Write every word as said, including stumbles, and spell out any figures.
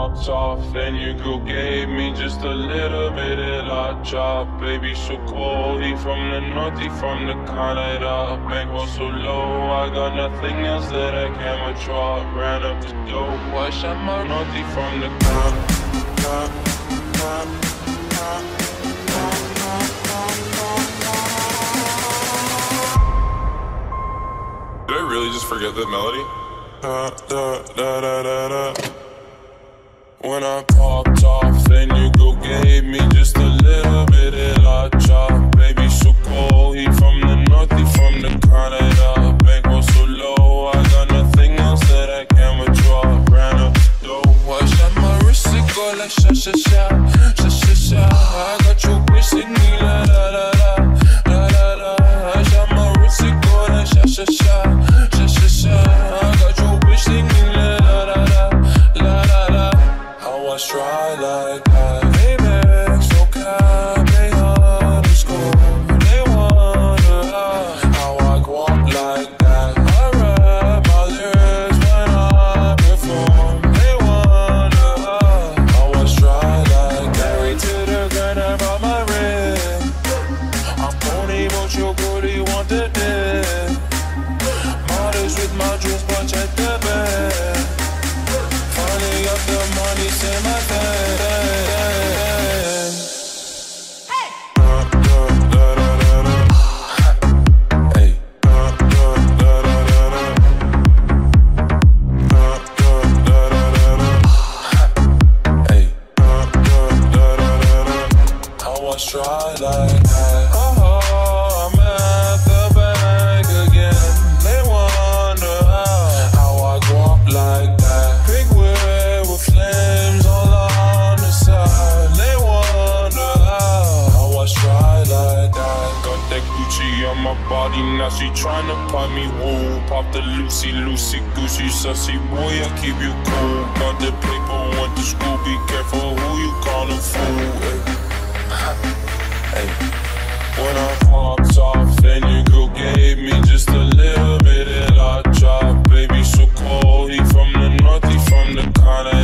popped off, and your girl gave me just a little bit of la chop. Baby, so cold, he from the north, he from the Canada. Bankroll so low, I got nothing else that I can withdraw. Ran up the dough, I shot my north, he from the Canada. Did I really just forget that melody? Da, da, da, da, da, da. When I popped off, and your girl gave me just a little bit of la chop. Baby, so cold, he from the north, he from the Canada. Bankroll so low, I got nothing else that I can withdraw. Ran up the dough, I shot my wrist, it go like sha sha sha, sha sha sha. I got your bitch singing la la la la, la la la. I shot my wrist, it go like sha sha sha, sha sha sha. I got your bitch singing la la la la, la la la. How I try like that, baby, so calm, they underscore. They wonder how I go up like that. I rap my lyrics when I perform. They wonder how I try like that. Married to the grind, I brought my ring. I'm pony, but your booty want the dick. Models with my jewels, but check the bag. Finally got the money, say my thing. Hey. Da, da, da, da, da, da. Hey. Da, da, da, da, da, da. Da, da, da, da, da, da. Hey. Da, da, da, da, da, da. I was try like that. Oh, I'm at the bank again. They wonder how, how I go up like that. Big wheel with flames all on the side. They wonder how, how I try like that. Got that Gucci on my body, now she tryna pop me, woo. Pop the Lucy, Lucy, Gucci, sussy boy, I keep you cool. Got the paper, went to school, be careful who you callin' fool. Hey. When I popped off, and your girl gave me just a little bit of la chop. Baby, so cold, he from the north, he from the Canada.